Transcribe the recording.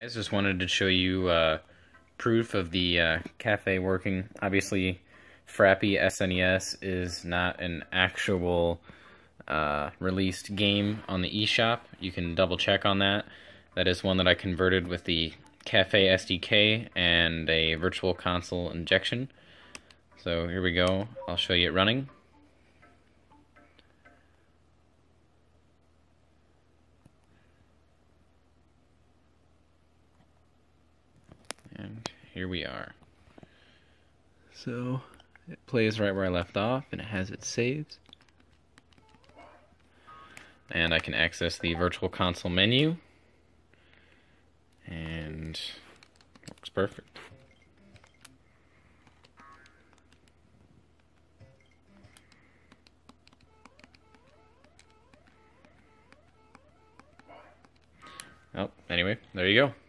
I just wanted to show you proof of the cafe working. Obviously, Frappy SNES is not an actual released game on the eShop. You can double check on that. That is one that I converted with the Cafe SDK and a Virtual Console injection. So here we go. I'll show you it running. And here we are. So it plays right where I left off, and it has it saved. And I can access the Virtual Console menu, and it works perfect. Oh, anyway, there you go.